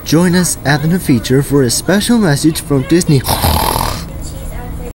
Join us at the feature for a special message from Disney.